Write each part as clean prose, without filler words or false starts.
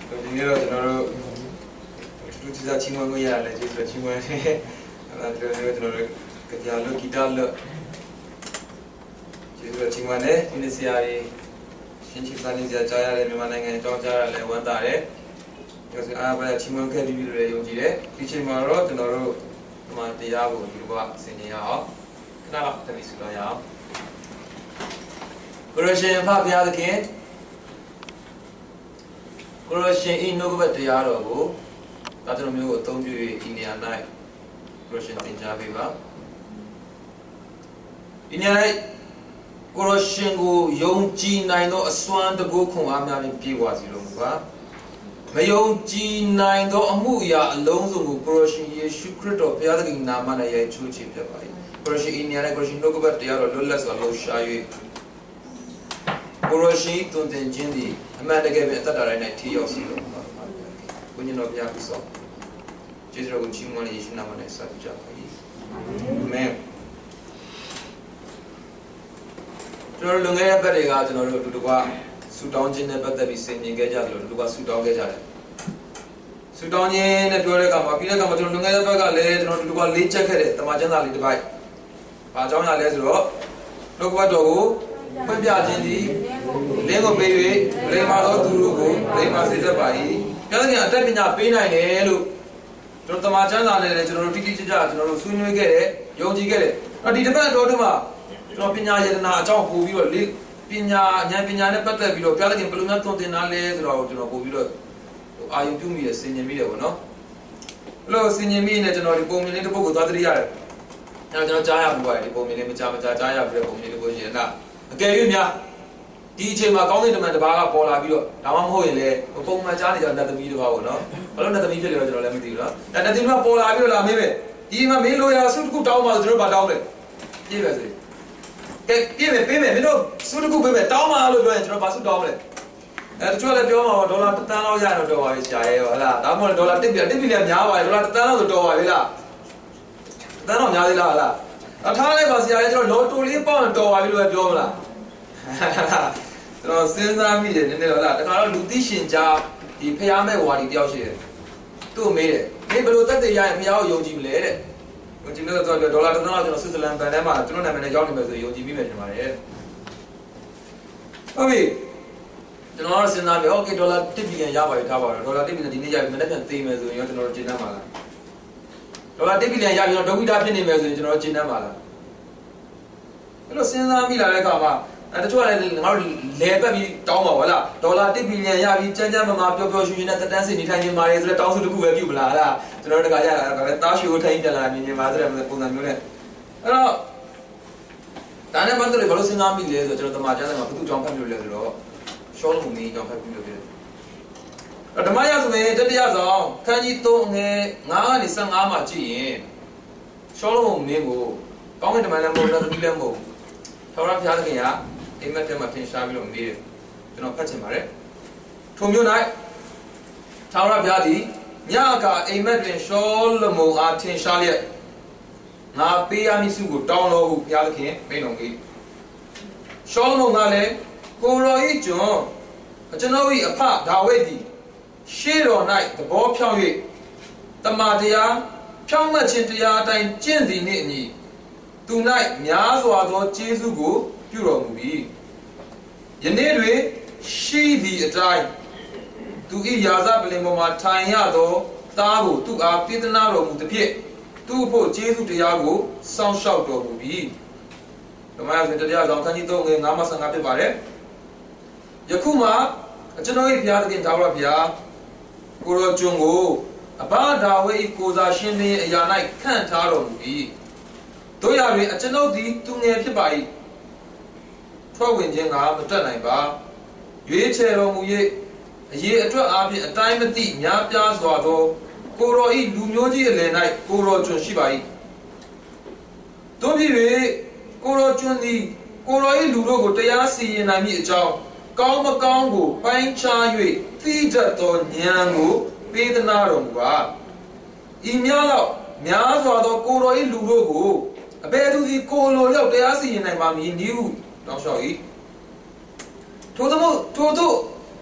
ဒီနေ့တော့ကျွန်တော်တို့တူတူစားချင်းဝင်ရရတယ်ကျေးဇူးချင်းဝင်တယ်အဲ့ဒါကျွန်တော်တို့ကြာလို့ဂီတလို့ကျေးဇူးချင်းဝင်တယ်ဒီနေ့ဆရာကြီးရှင်းချစာနေကြကြားရတယ်မြန်မာနိုင်ငံအကြောင်းကြားရလဲဝမ်းသာတယ်ဒါဆိုအားပါချင်းဝင်ခဲ့ပြီးလို့လည်းယုံကြည်တယ်ဒီချိန်မှာတော့ကျွန်တော်တို့ဒီမှာတရားကိုဒီဘက်ဆင်ញင်ရအောင်ခဏတော့တတိစုလို့ရအောင်ကိုရရှင်ဖဖျားသခင်ကိုရရှင်ဤနှုတ်ကပတ်တရားတော်ကိုဒါကျွန်တော်မျိုးကိုအသုံးပြု၍ဒီနေရာ၌ကိုရရှင်သင်ကြားပေးပါဒီနေရာ၌ကိုရရှင်ကိုယုံကြည်နိုင်သောအစွမ်းတကူခွန်အားများဖြင့်ပြေဝစီလိုမူပါမယုံကြည်နိုင်သောအမှုအရာအလုံးစုံကိုကိုရရှင်ယေရှုခရစ်တော်ဘုရားသခင်နာမ၌ရိုက်ချိုးခြင်းဖြစ်ပါ၏ကိုရရှင်ဤနေရာ၌ကိုရရှင်နှုတ်ကပတ်တရားတော်လွတ်လပ်စွာလှူရှား၍ကိုရရှိတွင်တင်ခြင်းသည်အမှန်တကယ်ပဲအသက်တာတိုင်း၌ထီရောက်စီလို့ပါဘုရားတော်ဘုရားပြုစောကျေးဇူးတော်ကိုချီးမွမ်းယေရှုနာမ၌ဆက်ကြပါ၏အာမင်ကျွန်တော်လုံခဲ့တဲ့ဘက်တွေကကျွန်တော်တို့အတူတကွဆူတောင်းခြင်းနဲ့ပတ်သက်ပြီးဆင်ခြင်ခဲ့ကြတယ်လို့အတူတကွဆူတောင်းခဲ့ကြတယ်ဆူတောင်းခြင်းနဲ့ပြောတဲ့အခါမှာပြီးတဲ့အခါမှာကျွန်တော်လုံခဲ့တဲ့ဘက်ကလည်းကျွန်တော်အတူတကွလေးချက်ခဲ့တယ်တမန်ကျမ်းစာလေးတစ်ပိုက်ဘာကြောင့်ရလဲဆိုတော့နှုတ်ကပတ်တော်ကိုဖွင့်ပြခြင်းသည်လင်းကိုပေး၍လိမ္မာသောသူတို့ကိုလိမ္မာစေတတ်ပါ၏။ပြောတဲ့အတက်ပညာပေးနိုင်တယ်လို့ကျွန်တော်တမန်ကျမ်းစာနဲ့လည်းကျွန်တော်တို့တိတိကျကျကျွန်တော်တို့ဆွေးနွေးခဲ့တယ်ယုံကြည်ခဲ့တယ်။အဲ့ဒီတစ်ပတ်တော်တို့မှာကျွန်တော်ပညာယတနာအကြောင်းပို့ပြီးတော့ပညာဉာဏ်ပညာနဲ့ပတ်သက်ပြီးတော့ပြောတဲ့ဘယ်လိုများသွန်သင်တာလဲဆိုတော့ကျွန်တော်ပို့ပြီးတော့အာယုံပြုမိရဆင်ញင်မိတယ်ပေါ့နော်။အဲ့လိုဆင်ញင်မိနေကျွန်တော်ဒီပုံမြင်လေးတစ်ပုဒ်ကိုသွားသတိရတယ်။ကျွန်တော်ကြားရဘူးပါတယ်ဒီပုံမြင်လေးမကြားကြားရပြီးတော့ပုံမြင်လေးကိုရှင်ကအကယ်၍များဒီအချိန်မှာကောင်းတဲ့တမန်တစ်ပါးကပေါ်လာပြီးတော့ဒါမှမဟုတ်ရင်လည်းပုံမှန်ကြားနေကြတဲ့သမီးတစ်ပါးပေါ့နော်ဘာလို့နဲ့သမီးဖြစ်လဲတော့ကျွန်တော်လည်းမသိဘူးနော်ဒါနဲ့သမီးကပေါ်လာပြီးတော့လာမေးမယ်ဒီမှာမင်းလိုရာဆုတစ်ခုတောင်းပါဆိုကျွန်တော်ဗာတောင်းတယ်ပြေးပဲဆိုကဲပြေးမယ်ပေးမယ်မင်းတို့ဆုတစ်ခုပေးမယ်တောင်းပါလို့ပြောရင်ကျွန်တော်ဗာဆုတောင်းမယ်တချို့လည်းပြောမှာဒေါ်လာ1 သန်းလောက်ရတော့တော်ပါပြီဆရာရဲ့ဟုတ်လားဒါမှမဟုတ်ဒေါ်လာ1 ဘီလီယံများပါတယ်ဒေါ်လာ1 သန်းလောက်ဆိုတော်ပါပြီလား1 သန်းတော့များသေးလားဟုတ်လားအထားလိုက်ပါဆရာရဲ့ကျွန်တော်လော်တိုလေးပေါက်တော်ပါပြီလို့ပြောမလားကျွန်တော်စဉ်းစားမိတယ်နည်းနည်းတော့လားတခါတော့လူသိရှင်ကြားဒီဖျားမဲ့ဝါဒီတယောက်ရှိတယ်သူ့မေးတယ်မင်းဘယ်လိုတက်တည်ရရင်ဖျားကိုယုံကြည်မလဲတဲ့ယုံကြည်လို့ဆိုတော့ဒေါ်လာ1 သန်းလောက်ကျွန်တော်ဆွစ်ဇာလန်ဘဏ်ထဲမှာကျွန်တော်နာမည်နဲ့ရောက်နေမယ်ဆိုရင်ယုံကြည်မိမယ်ထင်ပါတယ်ဟုတ်ပြီကျွန်တော်စဉ်းစားပြီးโอเคဒေါ်လာ1 ဘီလီယံရပါပြီထားပါတော့ဒေါ်လာ1 ဘီလီယံဒီနေ့ရပြီမနေ့ပြန်သိမယ်ဆိုရင်ကျွန်တော်ကျင်းတတ်မှာလားဒေါ်လာ1 ဘီလီယံရပြီးတော့ဒုက္ခိတဖြစ်နေမယ်ဆိုရင်ကျွန်တော်ကျင်းတတ်မှာလားအဲ့လိုစဉ်းစားမိလာတဲ့အခါမှာတချို့ကလည်းငါတို့လဲပတ်ပြီးတောင်းပါဗလားဒေါ်လာ1 ဘီလီယံရပြီးကြမ်းကြမ်းမာပျော်ပျော်ရွှင်ရွှင်နဲ့တက်တန်းစီနေထိုင်နေပါတယ်ဆိုတော့တောင်းစုတစ်ခုပဲပြုမလားလားကျွန်တော်တို့တခါရတာဒါလည်းတားရှိကိုထိုင်ပြန်လာမြင်ပါဆိုတဲ့ပုံစံမျိုးနဲ့အဲ့တော့ဒါနဲ့ပတ်သက်လို့ဘာလို့စဉ်းစားမိလဲဆိုတော့ကျွန်တော်တမန်ကျမ်းစာမှာဘုသူ့ကြောင့်ဖတ်ပြလို့လဲဆိုတော့ရှောလမုန်ကြီးကြောင့်ဖတ်ပြလို့ဖြစ်တယ်ဓမ္မရဆိုရင်တတိယဆောင်ခန်းကြီး3ငယ်9ကနေ15မှာကြည့်ရင်ရှောလမုန်မင်းကိုကောင်းကင်တမန်လည်းမဟုတ်ဘူးသမီးလည်းမဟုတ်ဘူးထာဝရဘုရားသခင်ကအိမ်မက်ထဲမှာထင်ရှားပြီးတော့မေးတယ်ကျွန်တော်ဖတ်ချင်ပါတယ်ထိုမျိုး၌ထာဝရဘုရားသည်ညကအိမ်မက်တွင်ရှောလမုန်အားထင်ရှားလျက်ငါပေးရမည့်ဆုကိုတောင်းတော်ဟုဘုရားသခင်မိန့်တော်မူ၏ရှောလမုန်ကလည်းကိုရောဤကျွန်ကျွန်ုပ်၏အဖဒါဝိဒ်သည်ရှေ့တော်၌သဘောဖြောင်း၍တမန်တရားဖြောင်းမှတ်ခြင်းတရားအတိုင်းကျင့်သည်နှင့်အညီသူ၌များစွာသောကျေးဇူးကိုပြုတော်မူ၏ယနေ့တွင်ရှိသည့်အတိုင်းသူ၏ယာဇပလင်ပေါ်မှာထိုင်ရသောသားကိုသူအားပေးသနာတော်မူသည်ဖြင့်သူ့ဖို့ကျေးဇူးတရားကိုစောင့်ရှောက်တော်မူပြီဓမ္မရာဇဝင်တရားဆောင်ခန်းကြီး3ငယ်9မှ15ဖြစ်ပါတယ်ယခုမှကျွန်တော်၏ဘုရားသခင်ထာဝရဘုရားကိုရောကျွန်ကိုအဘဒါဝိဒ်ကိုစားရှင်မင်းအရာ၌ခန့်ထားတော်မူ၏တို့ရတွင်ကျွန်ုပ်သည်သူငယ်ဖြစ်ပါ၏ထွက်ဝင်ခြင်းကမတက်နိုင်ပါရွေးချယ်တော်မူ၍အရေးအတွက်အားဖြင့်အတိုင်းမသိများပြားစွာသောကိုရောဤလူမျိုးကြီးအလယ်၌ကိုရောကျွန်ရှိပါ၏တို့ဖြစ်၍ကိုရောကျွန်သည်ကိုရောဤလူတို့ကိုတရားစီရင်နိုင်မည့်အကြောင်းကောင်းမကောင်းကိုပိုင်းခြား၍သိတတ်သောဉာဏ်ကိုပေးသနာတော်မူပါဤများလောက်များစွာသောကိုရောဤလူတို့ကိုအဘယ်သူသည်ကိုလိုရောက်တရားစီရင်နိုင်ပါမည်နည်းဟုတောင်းလျှောက်၏ထို့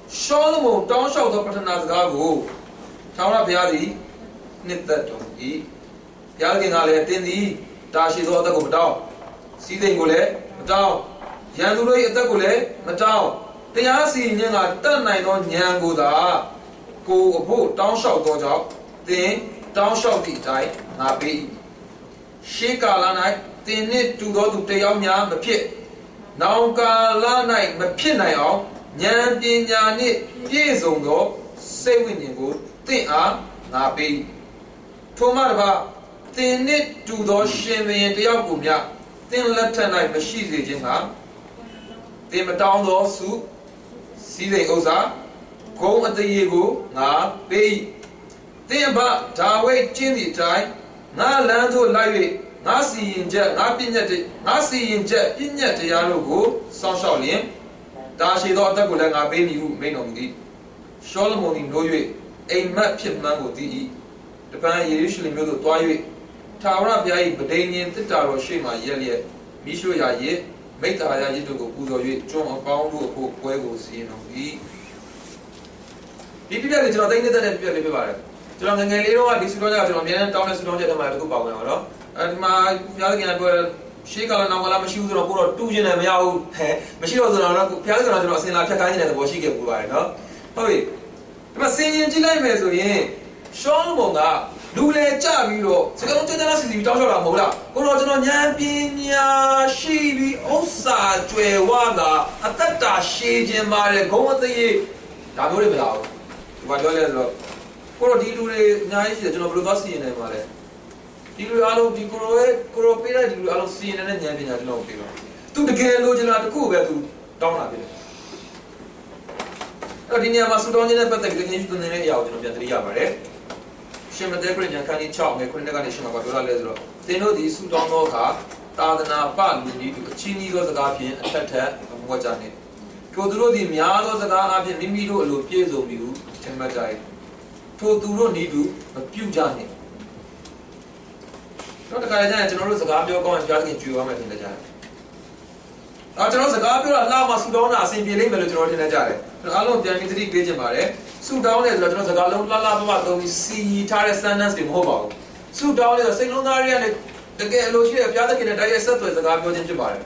ရှောလမုန်တောင်းလျှောက်သောပထနာစကားကိုထာဝရဘုရားသည်နှစ်သက်တော်မူ၏ဘုရားခင်ကလည်းတင်းသည်တာရှိသောအသက်ကိုမတောင်းစီးစိမ်ကိုလည်းမတောင်းရန်သူတို့၏အသက်ကိုလည်းမတောင်းတရားစီရင်ကတတ်နိုင်သောဉာဏ်ကိုသာကိုအဖို့တောင်းလျှောက်သောကြောင့်သင်တောင်းလျှောက်သည့်အတိုင်းငါပေးရှေးကာလ၌သင်နှင့်တူသောသူတယောက်များမဖြစ်နောင်ကာလ၌မဖြစ်နိုင်အောင်ဉာဏ်ပညာနှင့်ပြည့်စုံသောစိတ်ဝိညာဉ်ကိုသင်အားငါပေးထိုမှတပါသင်နှင့်တူသောရှင်ဘုရင်တယောက်ကိုမြသင်လက်ထက်၌မရှိစေခြင်းကသင်မတောင်းသောစုစည်းစိမ်ဥစ္စာဂုံအတရေကိုငါပေးသင်ဘဒါဝိဒ်ကျင့်သည့်အတိုင်းငါလမ်းသို့လိုက်၍ငါစီရင်ချက်ငါပညတ်ငါစီရင်ချက်ပညတ်တရားတို့ကိုစောင့်ရှောက်လျင်တာရှိသောအသက်ကိုလည်းငါပေးမည်ဟုမိန့်တော်မူသည်ရှောလမုန်သည်နိုး၍အိမ်မက်ဖြစ်မှန်းကိုသိ၏တပန်းယေရုရှလင်မြို့သို့တွား၍ထာဝရဘုရား၏ဗဒိဉ္ဉ်သစ္စာတော်ရှိမှရက်လျက်မိရှုရာရစ်မိတ္တာရာရစ်တို့ကိုပူဇော်၍ကျွန်းအပေါင်းတို့အဖို့ပွဲကိုစီရင်တော်မူ၏ဒီပြပြလေးကျွန်တော်သိနေတဲ့ပြပြလေးပြပါတယ်ကျွန်တော်ငယ်လေးတော့ဒီစုတော်ကြကျွန်တော်အများနဲ့တောင်းတဲ့စုတော်ချက်တည်းမှာတခုပေါဝင်အောင်နော်အဲဒီမှာဘုရားခင်ကပြောရှေးကာလနောင်ကာလမရှိဘူးဆိုတော့ကိုတော့တူးကျင်တယ်မရဘူးဟဲ့မရှိတော့ဆိုတော့ဘုရားခင်ကကျွန်တော်အစင်လာဖြတ်ခိုင်းနေတဲ့သဘောရှိခဲ့ပူပါတယ်နော်ဟုတ်ပြီဒီမှာစင်ရင်ကြည့်လိုက်မယ်ဆိုရင်ရှောလမုန်ကလူလေကြပြီးတော့စကားလုံးကျတဲ့စီစီတောင်းလျှောက်တာမဟုတ်လားကိုတော့ကျွန်တော်ဉာဏ်ပညာရှိပြီးဥစ္စာကျွယ်ဝတာအတ္တရှည်ခြင်းပါတယ်ဂုံအသေးဒါမျိုးတွေမလားဘူးဒီမှာပြောလဲဆိုတော့ကိုတော့ဒီလူတွေအများကြီးရှိတယ်ကျွန်တော်ဘယ်လိုသွားစီရင်နိုင်ပါလဲဒီလူအားလုံးဒီကိုရောပေးတဲ့ဒီလူအားလုံးစီရင်တဲ့ဉာဏ်ပညာကျွန်တော်ပေးပါသူတကယ်လို့ကျွန်တော်တခုပဲသူတောင်းလာပြီအဲ့ဒီနေရာမှာစူတောင်းခြင်းနဲ့ပတ်သက်ပြီးငြိမ်းချမ်းနေတဲ့အရာကိုကျွန်တော်ပြန်သတိရပါတယ်ရှင်မသက်ခရစ်ယာန်ခန်းကြီး6ငယ်9ကနေရှင်မှာပြောရလဲဆိုတော့သင်တို့ဒီစူတောင်းသောအခါသာသနာပလူကြီးတို့အချင်းကြီးသောစကားဖြင့်အထက်ထက်မဝတ်ကြနှင့်ထိုသူတို့သည်များသောစကားအပြင်မိမိတို့အလိုပြည့်စုံပြီဟုထင်မှတ်ကြ၏ထိုသူတို့ဤသူမပြုကြနှင့်တော့တခါကျရင်ကျွန်တော်တို့စကားပြောကောင်းရင်ဘုရားခင်ကြွေသွားမယ်ထင်ကြတယ်ကျွန်တော်စကားပြောတာလှမှစူတောင်းတာအဆင်ပြေလိမ့်မယ်လို့ကျွန်တော်ထင်နေကြတယ်အားလုံးပြန်ပြီးသတိပေးခြင်းပါတယ်စူတောင်းတယ်ဆိုတော့ကျွန်တော်စကားလုံးလှပသုံးပြီးစီထားတဲ့ sentence တွေမဟုတ်ပါဘူးစူတောင်းတယ်ဆိုစိတ်လုံးသားတွေကလည်းတကယ်အလိုရှိတဲ့ဘုရားသခင်နဲ့တိုက်ရိုက်ဆက်သွယ်စကားပြောခြင်းဖြစ်ပါတယ်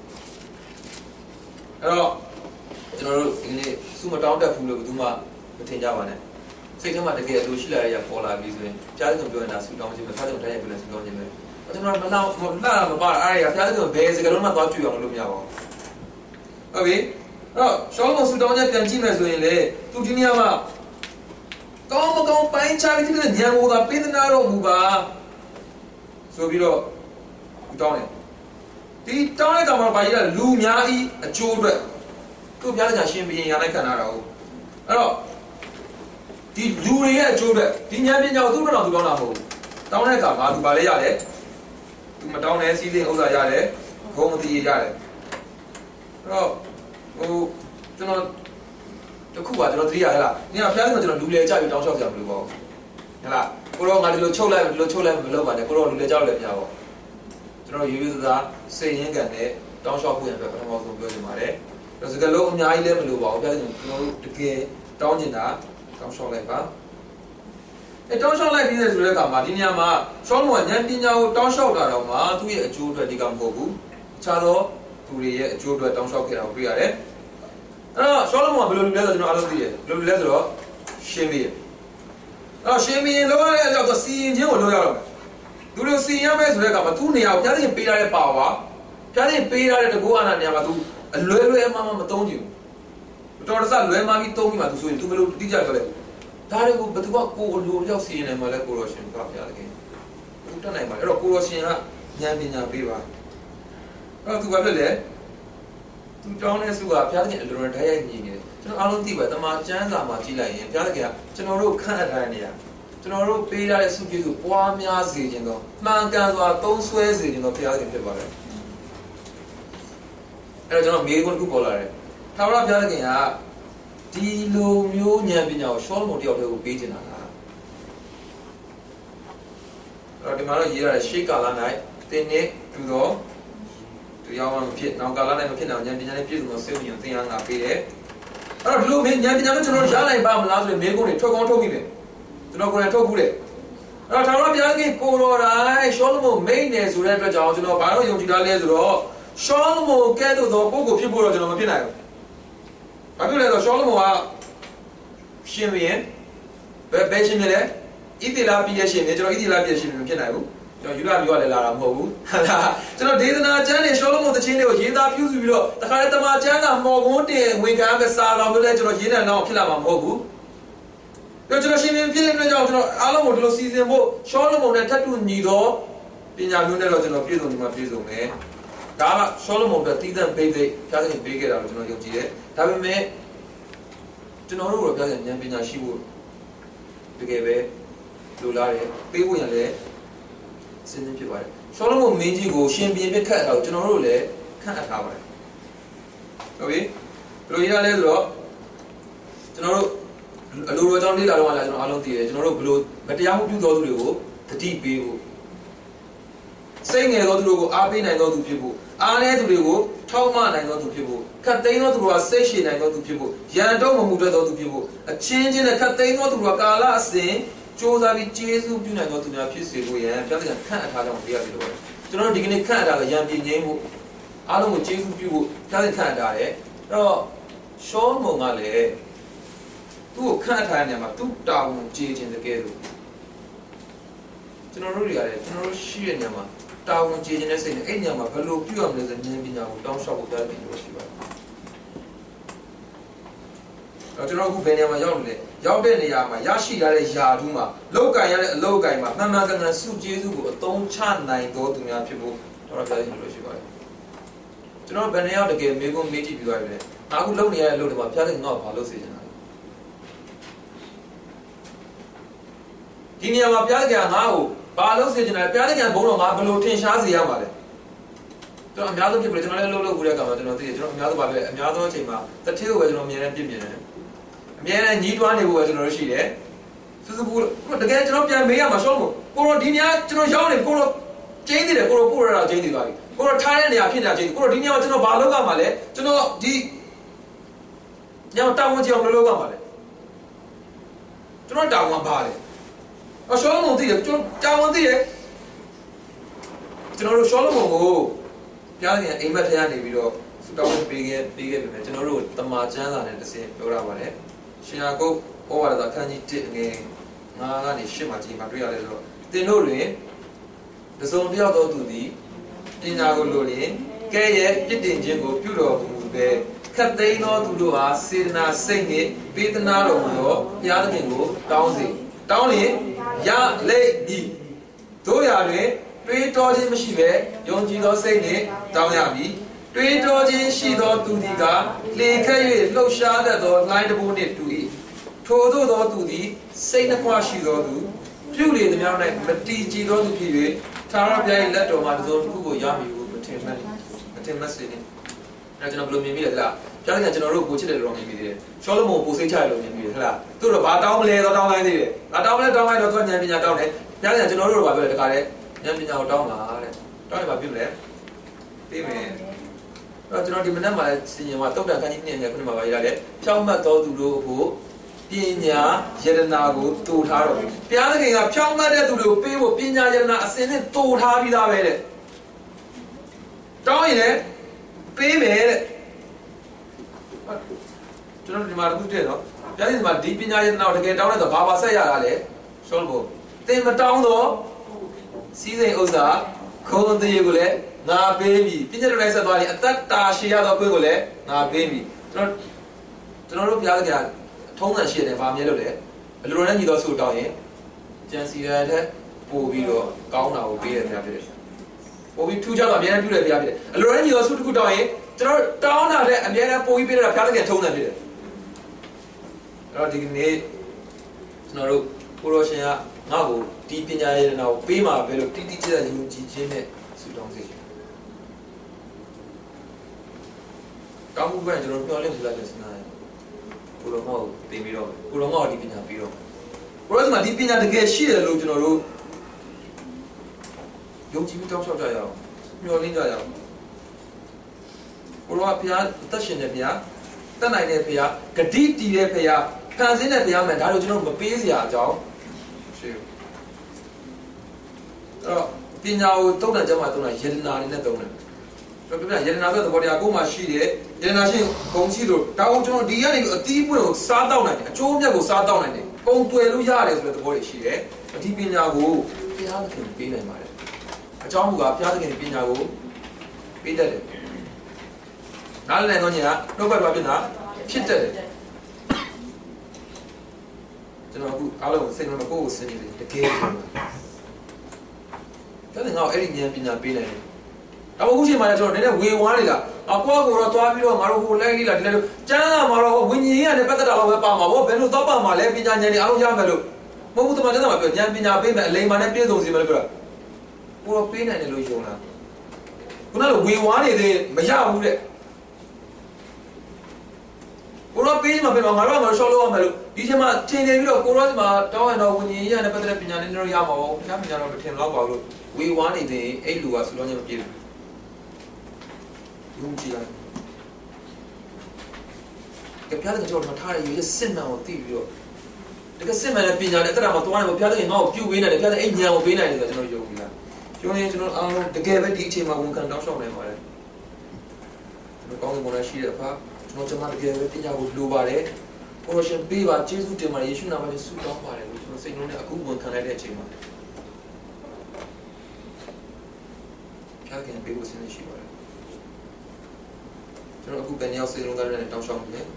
အဲ့တော့ကျွန်တော်တို့ဒီနေ့စူမတောင်းတတ်ဘူးလို့ဘယ်သူမှမထင်ကြပါနဲ့စိတ်ထဲမှာတကယ်အလိုရှိလာရပေါ်လာပြီဆိုရင်ဘုရားသခင်ပြောနေတာစူတောင်းခြင်းပဲဘုရားသခင်တိုက်ရိုက်ပြောနေစူတောင်းခြင်းပဲကျွန်တော်မပါအဲ့ဒါဘုရားသခင်ဘယ်စကားလုံးမှသွားကြည့်အောင်လုပ်မရပါဘူးဟုတ်ပြီအဲ့တော့ရှောလမုန်စူတောင်းချက်ပြန်ကြည့်မယ်ဆိုရင်လေသူဒီနေရာမှာကောင်းမကောင်းပိုင်းခြားပြီးတဲ့ဉာဏ်ကိုသာပေးသနာတော်မူပါဆိုပြီးတော့တောင်းတယ်ဒီတောင်းတဲ့ကောင်မှာဘာကြီးလဲလူများဤအကျိုးအတွက်သူ့ဘုရားသခင်ရှင်ဘုရင်ရလိုက်ခံရတာဟုတ်အဲ့တော့ဒီလူတွေရဲ့အကျိုးအတွက်ဒီဉာဏ်ပညာကိုသူ့ဘက်တော်သူတောင်းတာမဟုတ်ဘူးတောင်းတဲ့အခါမှာသူဘာလဲရတယ်သူမတောင်းတဲ့စီးစိမ်ဥစ္စာရတယ်ဂုံမတိရတယ်အဲ့တော့ကျွန်တော်တခုပါကျွန်တော်သတိရဟဲ့လားနင်ကဖျားစင်ကျွန်တော်လူလေကြပြီးတောင်းလျှောက်ကြမလို့ပေါ့ဟဲ့လားကိုတော့ငါဒီလိုချုပ်လိုက်မလုပ်ပါနဲ့ကိုတော့လူလေကြောက်လည်းပြပေါ့ကျွန်တော်ရိုးရိုးသားစိတ်ရင်းကန်နဲ့တောင်းလျှောက်ဖို့ရတဲ့ပထမဆုံးပြောချင်ပါတယ်ဒါစကလုံးအများကြီးလည်းမလိုပါဘူးဖျားစင်ကျွန်တော်တို့တကယ်တောင်းကျင်တာတောင်းလျှောက်လိုက်ပါတောင်းလျှောက်လိုက်ပြီးတဲ့ဆိုတဲ့အခါမှာဒီနေရာမှာရှောလမုန်ကဉာဏ်ပညာကိုတောင်းလျှောက်တာတော့မှသူ့ရဲ့အကျိုးအတွက်ဒီကမဟုတ်ဘူးအခြားသောသူတွေရဲ့အကျိုးအတွက်တောင်းလျှောက်ခဲ့တာကိုတွေ့ရတယ်အဲ့တော့ရှောလမုန်ကဘယ်လိုလုပ်လဲဆိုတော့ကျွန်တော်အားလုံးသိတယ်ဘယ်လိုလုပ်လဲဆိုတော့ရှင်းပြီးအဲ့တော့ရှင်းပြီးလောရတဲ့အကြောင်းစီရင်ခြင်းကိုလုပ်ရတော့မယ်သူတို့စီရင်ရမယ်ဆိုတဲ့အခါမှာသူ့နေရာကိုပြားတင်ပေးရတဲ့ပါဝါပြားတင်ပေးရတဲ့တကူအာဏာနေရာမှာသူအလွယ်အမှမသုံးကြည့်ဘူးတော်တဆလွယ်မှပြီးသုံးပြီးမှသူဆိုရင်သူဘယ်လိုတိကျပြောလဲဒါတွေကိုဘယ်သူကကိုယ်လိုရောက်စီရင်နိုင်မှာလဲကိုရောရှင်ကဘုရားသခင်သူတက်နိုင်ပါအဲ့တော့ကိုရောရှင်ကဉာဏ်ပညာပေးပါအဲ့တော့သူဘာဖြစ်လဲသူတောင်းတဲ့စုကဘုရားသခင်အလိုတော်တိုက်ရိုက်ညီနေတယ်ကျွန်တော်အားလုံးသိပါတမန်ကျမ်းစာမှာကြည့်လိုက်ရင်ဘုရားသခင်ကကျွန်တော်တို့ခန့်အပ်ထားတဲ့နေရာကျွန်တော်တို့ပေးရတဲ့စုကျေးဇူးပွားများစေခြင်းတော့မှန်ကန်စွာသုံးဆွဲစေခြင်းတော့ဘုရားသခင်ဖြစ်ပါတယ်အဲ့တော့ကျွန်တော်မေးခွန်းတစ်ခုပေါ်လာတယ်ထာဝရဘုရားသခင်ကဒီလိုမျိုးဉာဏ်ပညာကိုရှောလမုန်တယောက်တည်းကိုပေးခြင်းတာလားအဲ့တော့ဒီမှာတော့ရေးရတယ်ရှေးကာလ၌တင်းနဲ့တူသောတရားမှမဖြစ်နောက်ကာလ၌မဖြစ်နိုင်ဉာဏ်ပညာနဲ့ပြည့်စုံသောစေဝဉာဏ်သင်အားငါပေးတယ်အဲ့တော့ဒီလိုဉာဏ်ပညာနဲ့ကျွန်တော်ရနိုင်ပါမလားဆိုရင်မေးခွန်းတွေထုတ်ကောင်းထုတ်ပြီးမယ်ကျွန်တော်ကိုယ်တိုင်ထုတ်ဘူးတယ်အဲ့တော့ထာဝရဘုရားခင်ကိုတော်တိုင်းရှောလမုန်မိန့်နေဆိုတဲ့အတွက်ကြောင့်ကျွန်တော်ဘာလို့ယုံကြည်တာလဲဆိုတော့ရှောလမုန်ကဲ့သို့သောပုဂ္ဂိုလ်ဖြစ်ဖို့တော့ကျွန်တော်မဖြစ်နိုင်ဘူး။ဘာဖြစ်လဲဆိုတော့ရှောလမုန်ကရှင်ဘုရင်ဘယ်ရှင်လဲဣသရေလပြည်ရဲ့ရှင်ဘုရင်ကျွန်တော်ဣသရေလပြည်ရဲ့ရှင်ဘုရင်မဖြစ်နိုင်ဘူး။ကျွန်တော်ယူဒပြည်ကလည်းလာတာမဟုတ်ဘူး။ဟာကျွန်တော်ဒေသနာကျမ်းနဲ့ရှောလမုန်သချင်းတွေကိုရေးသားပြုစုပြီးတော့တခါတည်းတမန်ကျမ်းကမော်ကွန်းတင်ဝင်ကမ်းကစားတော်မျိုးလဲကျွန်တော်ရေးနေတော့ဖြစ်လာမှာမဟုတ်ဘူး။ကျွန်တော်ရှင်ဘုရင်ဖြစ်တဲ့အတွက်ကြောင့်ကျွန်တော်အားလုံးကိုဒီလိုစီစဉ်ဖို့ရှောလမုန်နဲ့ထပ်တူညီတော့ပညာမျိုးနဲ့တော့ကျွန်တော်ပြည့်စုံဒီမှာပြည့်စုံမယ်။ဒါကရှောလမုန်အတွက်တည်တံ့ပေးတဲ့ဖျားခင်ပေးခဲ့တာလို့ကျွန်တော်ယုံကြည်တယ်။ဒါပေမဲ့ကျွန်တော်တို့ကဖျားခင်ဉာဏ်ပညာရှိဖို့တကယ်ပဲလိုလားတယ်ပေးဖို့ရလည်းစဉ်းစားဖြစ်ပါတယ်။ရှောလမုန်မင်းကြီးကိုရှင်ဘုရင်ပြခတ်ထားကိုကျွန်တော်တို့လည်းခန့်အပ်ထားပါတယ်။ဟုတ်ပြီ။ဘယ်လိုရလဲဆိုတော့ကျွန်တော်တို့အလိုတော်ကြောင့်လေ့လာတော့လာကျွန်တော်အားလုံးသိတယ်ကျွန်တော်တို့ဘယ်လိုမတရားမှုပြုသောသူတွေကိုတတိပေးဖို့စိတ်ငယ်သောသူတို့ကိုအားပေးနိုင်သောသူဖြစ်ဖို့အားနည်းသူတွေကိုထောက်မနိုင်သောသူဖြစ်ဖို့ခတ်သိမ်းသောသူတွေကစိတ်ရှည်နိုင်သောသူဖြစ်ဖို့ရန်တုံးမမှုတတ်သောသူဖြစ်ဖို့အချင်းချင်းနဲ့ခတ်သိမ်းသောသူတွေကကာလအစဉ်စ조사ပြီးကျေးဇူးပြုနိုင်သောသူများဖြစ်စေဖို့ရန်ဘုရားသခင်ခန့်အပ်ထားကြောင်းပြရပြီလို့ကျွန်တော်တို့ဒီကနေ့ခန့်အပ်တာကရန်ပြင်းငိမ့်ဖို့အားလုံးကိုကျေးဇူးပြုဖို့ဘုရားသခင်ခန့်အပ်ထားတယ်အဲ့တော့ရှောမုန်ကလည်းသူ့ကိုခန့်အပ်ထားတဲ့နေရာမှာသူ့တာဝန်ကျေခြင်းတကယ်လို့ကျွန်တော်တို့တွေရတယ်ကျွန်တော်တို့ရှိတဲ့နေရာမှာတာဝန်ကျေခြင်းနဲ့စိတ်နဲ့အဲ့ညမှာဘယ်လိုပြုရမလဲဆိုဉာဏ်ပညာကိုတောင်းလျှောက်ဖို့ကြားတယ်လို့ရှိပါတယ်။ကျွန်တော်အခုဘယ်နေရာမှာရောက်နေလဲရောက်တဲ့နေရာမှာရရှိလာတဲ့ယာထူးမှာလောက်ကင်ရတဲ့အလောက်ကင်မှာမှန်မှန်ကန်ကန်စုကျေးဇူးကိုအသုံးချနိုင်သောသူများဖြစ်ဖို့တော်တော်ကြားတယ်လို့ရှိပါတယ်။ကျွန်တော်ဘယ်နေရာတကယ်မေးခွန်းမေးကြည့်ပြီးသွားပြီလေ။အခုလုပ်နေရတဲ့အလုပ်တွေမှာဖျားတဲ့ငါ့ကိုဘာလုပ်စေချင်တာလဲ။ဒီနေရာမှာဖျားတဲ့ငါ့ကိုဘာလို့စေချင်တယ်ပြားတဲ့ကံဘုံတော်ငါဘယ်လိုထင်ရှားစေရမှာလဲကျွန်တော်အများဆုံးဖြစ်ပြီကျွန်တော်လည်းလှုပ်လှုပ်ပြီးတဲ့ကောင်မှာကျွန်တော်သိတယ်ကျွန်တော်အများဆုံးပါပဲအများဆုံးအချိန်မှာတစ်ထည့်ကိုပဲကျွန်တော်အမြဲတမ်းပြည့်မြင်တယ်အမြဲတမ်းညီးတွားနေဖို့ပဲကျွန်တော်တို့ရှိတယ်စူးစူးဘူးတကယ်ကျွန်တော်ပြန်မေးရမှာရှော့လို့ကိုရောဒီနေရာကျွန်တော်ရောက်နေကိုရောကျင်းနေတယ်ကိုရောပို့ရတာကျင်းနေသွားပြီကိုရောထားတဲ့နေရာဖြစ်နေတာကျင်းကိုရောဒီနေရာမှာကျွန်တော်ဘာလုပ်ရမှာလဲကျွန်တော်ဒီညောင်တောင်းဝင်ကြအောင်လုပ်ရမှာလဲကျွန်တော်တောင်းဝင်ပါလေအရှောလမုန်သိတယ်ကျွန်တော်တာဝန်သိတယ်ကျွန်တော်တို့ရှောလမုန်ကိုပြားခင်အိမ်မက်ထဲကနေပြီးတော့စတောင်းပေးခဲ့ပြီမယ်ကျွန်တော်တို့တမာကျမ်းစာနဲ့တစ်စင်းပြောရပါတယ်ရှင်ယာကုပ်ဩဝါဒစာအခန်းကြီး1ငယ်9ကနေ10မှာကြည့်မှာတွေ့ရတယ်ဆိုတော့သင်တို့တွင်တစုံတစ်ယောက်သောသူသည်ပညာကိုလိုလျင်ကဲ့ရဲ့ပြစ်တင်ခြင်းကိုပြုတော်မူပဲခတ်သိမ်းသောသူတို့အားစေတနာစိတ်နှင့်ပေးသနာတော်မူသောဘုရားသခင်ကိုတောင်းစေတောင်းရင်ရလိမ့်မည်တို့ရာတွင်တွေးတောခြင်းမရှိပဲယုံကြည်သောစိတ်နှင့်တောင်းရမည်တွေးတောခြင်းရှိသောသူသည်ကလေခက်၍လှုပ်ရှားတတ်သောလှိုင်းတဘိုးနှင့်တူ၏ထိုသို့သောသူသည်စိတ်နှခွရှိသောသူပြုလေသည်များ၌မတည်ကြည်သောသူဖြစ်၍သာရပြိုင်လက်တော်မှာတစ်စုံတစ်ခုကိုရမည်ဟုမထင်မှတ်စေနှင့်အဲကျွန်တော်ဘယ်လိုမြင်မိလဲလားပြားကကျွန်တော်တို့ကိုချစ်တယ်လို့မြင်မိသေးတယ်ရှောလမုန်ကိုစိတ်ချတယ်လို့မြင်မိတယ်ဟဲ့လားသူတို့ဘာတောင်းမလဲတော့တောင်းလိုက်သေးတယ်တောင်းလိုက်တော့သူကဉာဏ်ပညာတောင်းတယ်ပြားကကျွန်တော်တို့ကဘာပြောလဲတခါတည်းဉာဏ်ပညာကိုတောင်းတာတဲ့တောင်းရင်ဘာပြုလဲသိမယ်အဲ့ကျွန်တော်ဒီမနက်မှာစီရင်မှာတုတ်တန်ခန်းကြီး2နဲ့ခုနမှာပါရတဲ့ဖြောင်းမှတ်တော်သူတို့ကိုပညာယတနာကိုတူထားတော့ဘုရားသခင်ကဖြောင်းမှတ်တဲ့သူတွေကိုပေးဖို့ပညာယတနာအစဉ်နဲ့တူထားပြီးသားပဲတဲ့တောင်းရင်လည်းပေးမယ်တဲ့ကျွန်တော်ဒီမှာတခုတည်းတော့ဘုရားသခင်ကဒီပညာယတနာကိုတကယ်တောင်းတဲ့ဆိုဘာဆက်ရတာလဲရှောလမုန်သင်မတောင်းတော့စီးစိမ်ဥစ္စာခုံးသေးကိုလည်းငါပေးပြီပညာတော်လိုက်ဆက်သွားရင်အသက်တာရှည်ရသောခွင့်ကိုလည်းငါပေးပြီကျွန်တော်တို့ဘုရားသခင်ထုံးစံရှိတယ်ဗာမြဲလို့လေအလိုတော်နဲ့ညီတော်ဆုတောင်းရင်ကျန်စီရတဲ့ပို့ပြီးတော့ကောင်းတာကိုပေးရတဲ့ဘုရားဖြစ်တယ်ပို့ပြီးထူးခြားတော့အများကြီးပြုတယ်ဘုရားဖြစ်တယ်အလိုတော်နဲ့ညီတော်ဆုတစ်ခုတောင်းရင်ကျွန်တော်တောင်းတာတဲ့အများကြီးပို့ပြီးပေးတာဘုရားသခင်ထုံးစံဖြစ်တယ်အဲ့တော့ဒီနေ့ကျွန်တော်တို့ကိုရောရှင်ကငါ့ကိုဒီပညာရေးနာကိုပေးမှာပဲလို့တိတိကျကျယုံကြည်ခြင်းနဲ့ဆုတောင်းစေချင်တောင်းမှုကကျွန်တော်မျှော်လင့်မှုလိုက်တဲ့စဉ်းစားရင်ကိုရောမောတင်ပြီးတော့ကိုရောမောဒီပညာပြီးတော့ကိုရောမှာဒီပညာတကယ်ရှိတယ်လို့ကျွန်တော်တို့ယုံကြည်ပြီးတောင်းလျှောက်ကြရအောင်မျှော်လင့်ကြရအောင်ကိုရောဘုရားအသက်ရှင်တဲ့ဘုရားတက်နိုင်တဲ့ဖရာဂတိတည်တဲ့ဖရာဖန်ဆင်းတဲ့ဖရာမှန်ဒါတို့ကျွန်တော်မပေးစရာအကြောင်းရှိဘူးအဲ့တော့ပညာကိုတုံ့ပြန်ကြမှာတုံ့ပြန်ယတနာနေနဲ့တုံ့ပြန်ကျွန်တော်ပြောပြယတနာဆိုတဲ့ဘောတရားကိုမှရှိတယ်ယတနာရှိဂုံရှိလို့ဒါကိုကျွန်တော်ဒီကနေအတီးပွင့်ကိုစားတောက်နိုင်တယ်အကျိုးမြတ်ကိုစားတောက်နိုင်တယ်ပုံတွယ်လို့ရတယ်ဆိုတဲ့သဘောတွေရှိတယ်ဒီပညာကိုဘုရားသခင်ပေးနိုင်ပါတယ်အကြောင်းမူကဘုရားသခင်ပညာကိုပေးတတ်တယ်နားလည်တော့ညာနှုတ်ဘက်ဘာဖြစ်တာဖြစ်တတ်တယ်ကျွန်တော်အခုအားလုံးစိတ်လုံးကိုယ်ကိုစဉ်းနေတယ်တကယ်ဒါနဲ့ငါအဲ့ဒီဉာဏ်ပညာပေးနိုင်တယ်အခုချိန်မှာလည်းကျွန်တော်နည်းနည်းဝေဝါးနေတာအကွာကိုတော့သွားပြီးတော့ငါတို့ဟိုလိုက်လိလာဒီလိုကျမ်းစာမှာတော့ဝိညာဉ်ရေးနဲ့ပတ်သက်တာတော့ပဲပါမှာဗောဘယ်လိုတော့ပါမှာလဲပညာဉာဏ်တွေအားလုံးရမယ်လို့မဟုတ်ဘူးတမန်ကျမ်းစာမှာပြောဉာဏ်ပညာပေးမယ်အလိမ္မာနဲ့ပြည့်စုံစေမယ်လို့ပြောတာကိုတော့ပေးနိုင်တယ်လို့ယုံလားခုနကဝေဝါးနေသေးမရဘူးတဲ့ကိုတော့ပေးမှပြန်တော့ငါတို့ကရှော့လို့ရမယ်လို့ဒီချိန်မှာချိန်နေပြီးတော့ကိုတော့ဒီမှာတောင်းရင်တော့ဝိညာဉ်ရေးနဲ့ပတ်သက်တဲ့ပညာနဲ့တော့ရမှာဗောဘုရားပညာတော့မထင်တော့ပါဘူးလို့ဝေဝါးနေသေးအဲ့လူကဆူလုံးချင်းမပြေဘူးယုံကြည်လိုက်ကပြားတဲ့ကြောင့်ထားရရစစ်မှန်ကိုသိပြီးတော့တကယ်စစ်မှန်တဲ့ပညာနဲ့အဲ့ဒါမှသွားတယ်ဘုရားသခင်ငါ့ကိုပြုပေးနိုင်တယ်ဘုရားသခင်အဲ့ဉာဏ်ကိုပေးနိုင်တယ်ဆိုတော့ကျွန်တော်ယုံကြည်လားယုံရင်ကျွန်တော်အားလုံးတကယ်ပဲဒီအချိန်မှာဝန်ခံတောင်းလျှောက်နိုင်ပါတယ်ကျွန်တော်ကောင်းတဲ့ဘုရားရှိတဲ့အခါကျွန်တော်တကယ်ပဲပညာကိုလိုပါတယ်ဘုရားရှင်ပေးပါယေရှုတင်ပါတယ်ယေရှုနာမနဲ့ဆုတောင်းပါတယ်လို့ကျွန်တော်စိတ်လုံးနဲ့အခုဝန်ခံလိုက်တဲ့အချိန်မှာဘုရားသခင်ပေးဖို့ဆင်းနေရှိပါတယ်ကျွန်တော်အခုဘယ်နေရာစေလုံးကားနဲ့တောင်းလျှောက်နေလဲ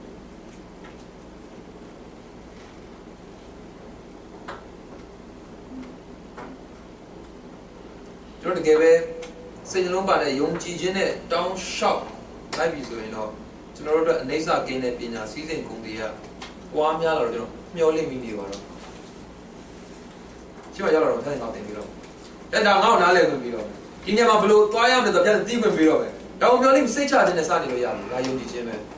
ကျွန်တော်တကယ်ပဲစိတ်နှလုံးပါတဲ့ယုံကြည်ခြင်းနဲ့တောင်းလျှောက်လိုက်ပြီဆိုရင်တော့ကျွန်တော်တို့အနေစာကင်းတဲ့ပညာစည်းစိမ်ကုန်တွေကပွားများလာတော့ကျွန်တော်မျောလင့်မိနေပါတော့ရှိမှရောက်လာတော့ထိုင်အောင်တင်ပြီးတော့အဲ့ဒါငါ့ကိုနားလည်ခွင့်ပြီးတော့ဒီနေရာမှာဘလို့သွားရမယ်ဆိုတော့ပြန်သိခွင့်ပြီးတော့ပဲတောင်းမျောလေးစိတ်ချခြင်းနဲ့စနေလို့ရတယ်။ဒါယုံကြည်ခြင်းပဲ။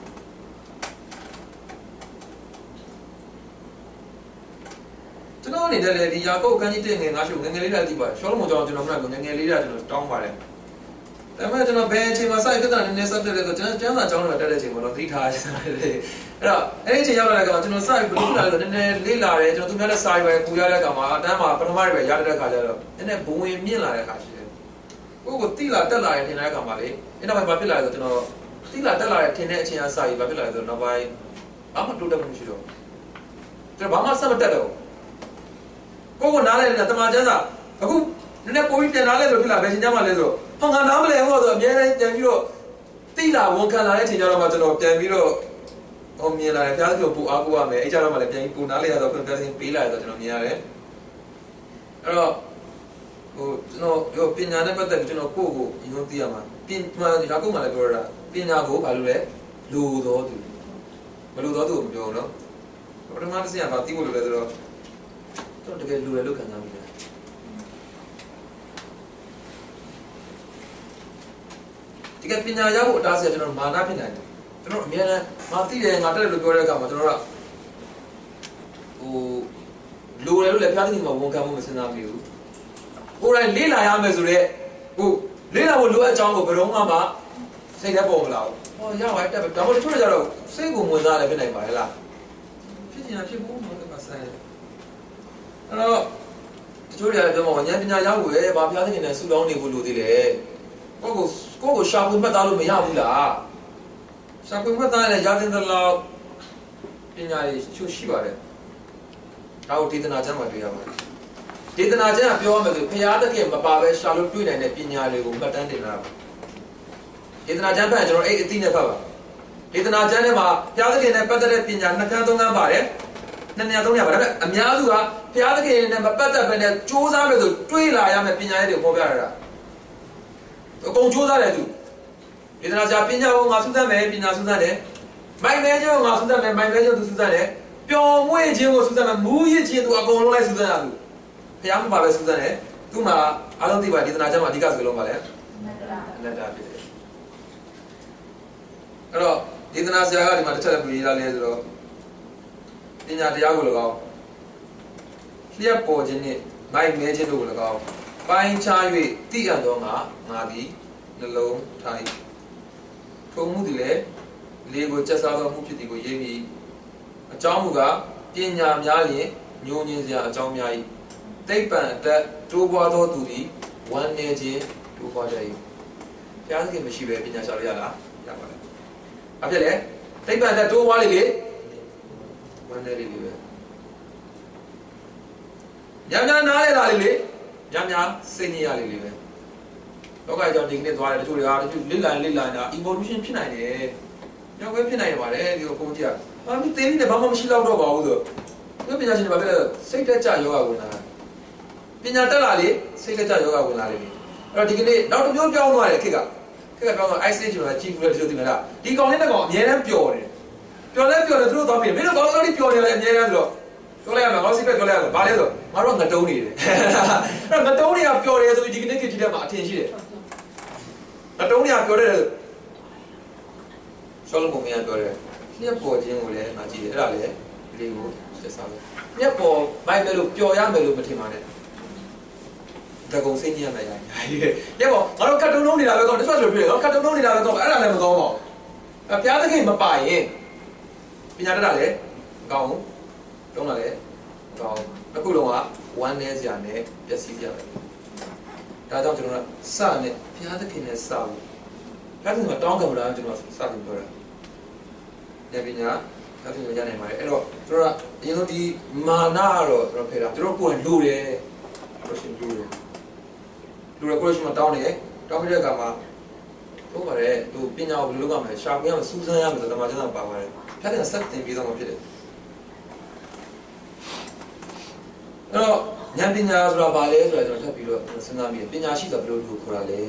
ကျွန်တော်အနေနဲ့လည်းဒီယာကုပ်အခန်းကြီး1ငယ်9ရှုငယ်ငယ်လေးလိုက်ကြည့်ပါရှောလမုန်ကြောင့်ကျွန်တော်မငယ်ငယ်လေးကျွန်တော်တောင်းပါတယ်။ဒါပေမဲ့ကျွန်တော်ဘယ်အချိန်မှာစိုက်ပြဿနာနည်းနည်းဆက်တက်လဲဆိုကျွန်တော်ကျမ်းစာကျောင်းထဲတက်တဲ့အချိန်မှာတော့သိထားရတယ်။အဲ့တော့အဲ့ဒီအချိန်ရောက်လာတဲ့အခါမှာကျွန်တော်စိုက်ဘလို့လာလို့နည်းနည်းလေးလာတယ်ကျွန်တော်သူများလည်းစာရွယ်ပူရတဲ့အခါမှာအတန်းမှာပထမရွယ်ရတဲ့အခါကျတော့နည်းနည်းဘဝင်မြင့်လာတဲ့အခါရှိတယ်။ကိုတိလာတက်လာရင်ထင်တဲ့အခါမှာလေအဲ့နောက်ပိုင်းဘာဖြစ်လာလဲဆိုကျွန်တော်တိလာတက်လာတဲ့ထင်တဲ့အချိန်အစာကြီးဘာဖြစ်လာလဲဆိုတော့နောက်ပိုင်းဘာမှတိုးတက်မှုမရှိတော့ကျွန်တော်ဘာမှဆက်မတက်တော့ကိုနားလဲနေတာတမန်ကျမ်းစာအခုနည်းနည်းပိုပြီးပြန်လာလဲဆိုဖြစ်လာဘယ်ချိန်ကျမှလဲဆိုဟောငါနားမလဲဟောဆိုအများနဲ့ပြန်ပြီးတော့တိလာဝန်ခံလာတဲ့အချိန်ကျတော့မှကျွန်တော်ပြန်ပြီးတော့ဟောမြင်လာတယ်ဖျားသခင်ပူအားကိုရမယ်အဲ့ကြတော့မှလည်းပြန်ပြီးပူနားလဲရတော့ဖျားသခင်ပေးလာရတော့ကျွန်တော်မြင်ရတယ်အဲ့တော့ဟိုကျွန်တော်ပညာနဲ့ပတ်သက်ပြီးကျွန်တော်ကိုယ့်ကိုအရင်သိရမှာပညာရာကုတ်မှလည်းပြောရတာပညာကိုဘာလို့လဲလူတော်သူမလူတော်သူကိုမပြောဘူးနော်ပထမတစ်ဆင့်ကဘာသိဖို့လိုလဲဆိုတော့ကျွန်တော်တကယ်လူရလို့ခံစားမိတယ်ဒီကပညာရဖို့အတားဆီးကျွန်တော်မာနဖြစ်နိုင်တယ်ကျွန်တော်အများနဲ့ငါသိတယ်ငါတက်တယ်လို့ပြောတဲ့အခါမှာကျွန်တော်ကဟိုလူရလို့လည်းဖျားသခင်မှာဝန်ခံမှုမစဉ်းစားမိဘူးကိုယ်တိုင်လေးလာရမယ်ဆိုတော့ဟိုလေးလာဖို့လိုအပ်ကြောင်းကိုဘယ်တော့မှစိတ်ထဲပေါ်မလာဘူးဟောရပါတက်ဒါမှမဟုတ်တချို့ကြတော့စိတ်ကိုဝင်စားလည်းဖြစ်နိုင်ပါရဲ့လားဖြစ်နေတာဖြစ်ဖို့မဟုတ်ပါဆိုင်အဲ့တော့တချို့တွေကပြောမှာဉာဏ်ပညာရဖို့ပဲဘာဖျားသခင်နဲ့ဆူတောင်းနေဖို့လိုသေးတယ်ကိုကိုရှာဖွေမှတ်သားလို့မရဘူးလားရှာဖွေမှတ်သားလည်းရတဲ့လောက်ပညာရရှိပါတယ်ဒါကိုဒေသနာကျမ်းမှာတွေ့ရပါတယ်ဒေသနာကျမ်းကပြောရမယ်ဆိုဘုရားသခင်မပါပဲရှာလို့တွေ့နိုင်တဲ့ပညာတွေကိုမှတ်တမ်းတင်လာပါဒေသနာကျမ်းဖတ်ကျွန်တော်အဲ့အသိနဲ့ဖတ်ပါဒေသနာကျမ်းထဲမှာဘုရားသခင်နဲ့ပတ်သက်တဲ့ပညာ2ခန်း3ခန်းပါတယ်2နေရာ3နေရာပါဒါပေမဲ့အများစုကဘုရားသခင်နဲ့မပတ်သက်ဘဲနဲ့စူးစမ်းမယ်ဆိုတွေးလာရမယ်ပညာရဲ့တွေကိုပြောပြရတာအကုန်စူးစမ်းတယ်သူဒေသနာကျမ်းပညာကိုငါစူးစမ်းမယ်ပညာစူးစမ်းတယ်မိုင်မဲခြင်းကိုငါစူးစမ်းမယ်မိုင်မဲခြင်းသူစူးစမ်းတယ်ပျော်မွေ့ခြင်းကိုစူးစမ်းမယ်မူးယစ်ခြင်းသူအကုန်လုံးလိုက်စူးစမ်းရသူဘုရားမပါပဲစူးစမ်းတယ်သူ့မှာအားလုံးသိပါဒေသနာကျမ်းမှာအဓိကစကားလုံးပါလဲအနတ္တဖြစ်တယ်အဲ့တော့ဒေသနာဆရာကဒီမှာတစ်ချက်ပြရေးလာလဲဆိုတော့ပညာတရားကို၎င်းလျှက်ပေါ်ခြင်းနဲ့မိုက်မဲခြင်းတို့ကို၎င်းပိုင်းခြား၍သိရသောငါသည်နှလုံးထား၏ထိုမှုသည်လည်းလေးကိုချက်စားသောမှုဖြစ်သည်ကိုရေးပြီးအကြောင်းမူကားပညာများလျင်ညှိုးညင်းစရာအကြောင်းများ၏သိပ္ပံအတက်တိုးပွားသောသူသည်ဝမ်းနေခြင်းတိုးပွားကြ၏ဘုရားသခင်မရှိပဲပညာရှာလို့ရလားရပါတယ်ဘာဖြစ်လဲသိပ္ပံအတက်တိုးပွားလေလေဝမ်းနေလေလေပဲညံ့နားလေလာလေလေညံ့စိတ်ညစ်ရလေလေပဲလောကကြောင့်ဒီကနေ့သွားတယ်တချို့တွေကတချို့လစ်လာတာ evolution ဖြစ်နိုင်တယ်ရောက်ပဲဖြစ်နိုင်ပါတယ်ဒီကိုကြည့်ရအာမီတေးနေဘာမှမရှိတော့ပါဘူးဆိုဒီပညာရှင်တွေဘာလဲစိတ်တက်ကြယောဂဝင်လာပညာတက်လာလေစိတ်တက်ကြယောဂဝင်လာလေအဲ့တော့ဒီကနေ့နောက်တစ်မျိုးပြောင်းသွားတယ်ခေတ်ကပြောင်းသွား ice age ဆိုတာကြည့်ဘူးလေတချို့ဒီမလားဒီကောင်လေးတစ်ကောင်အများနဲ့ပျော်တယ်ပျော်လဲသူတို့သွားပြီမင်းတို့ကောင်းကောင်းလေးပျော်နေတယ်အများနဲ့ဆိုတော့ပြောလိုက်ရမှာကောင်းစိတ်ပဲပြောလိုက်ရမှာဘာလဲဆိုငါတို့ငတုံးနေတယ်အဲ့ငတုံးတွေကပျော်တယ်ဆိုပြီးဒီကနေ့ခေတ်ကြီးတဲ့မှာအထင်ရှိတယ်ငတုံးတွေကပျော်တယ်ရှောလုံးပုံများပြောတယ်လျက်ပေါ်ခြင်းကိုလည်းငါကြည့်တယ်အဲ့ဒါလည်းဒီကိုသက်စားတယ်လျက်ပေါ်ဘိုက်ပဲလို့ပျော်ရမယ်လို့မထင်ပါနဲ့တကုံစိတ်ညစ်ရမယ်ညာလျက်ပေါ်ငါတို့ကတ်တုံးလုံးနေတာပဲကောင်းတချို့ဆိုပြည့်တော့ကတ်တုံးလုံးနေတာပဲကောင်းအဲ့ဒါလည်းမကောင်းပါဘူးအပြားသခင်မပါရင်ပညာတတ်တာလည်းမကောင်းဘူးတုံးတာလည်းမကောင်းဘူးအခုလုံးကဝမ်းနည်းစရာနဲ့ပျက်စီးစရာပဲဒါကြောင့်ကျွန်တော်ကစနဲ့ဘုရားသခင်နဲ့စဖို့အဲ့ဒီမှာတောင်းကြတာကျွန်တော်စပြီးပြောတာဉာဏ်ပညာအဲ့ဒီကိုရနိုင်ပါတယ်အဲ့တော့ကျွန်တော်ကအရင်ဆုံးဒီမာနကတော့ကျွန်တော်ဖေးတာကျွန်တော်ကိုယ်လူတယ်ကိုရှင်လူတယ်ကိုရှင်မတောင်းနေတောင်းပြတဲ့အခါမှာဟုတ်ပါတယ်သူပညာကိုဘယ်လိုလုပ်ရမလဲရှာဖွေရမယ်စူးစမ်းရမယ်ဆိုတော့တမန်ကျမ်းစာပါပါတယ်ဖခင်ဆက်တင်ပြီးတော့မှဖြစ်တယ်အဲ့တော့ဉာဏ်ပညာဆိုတာဘာလဲဆိုတော့ကျွန်တော်ထပ်ပြီးတော့စဉ်းစားမိတယ်ပညာရှိဆိုတာဘယ်လိုလူခေါ်တာလဲ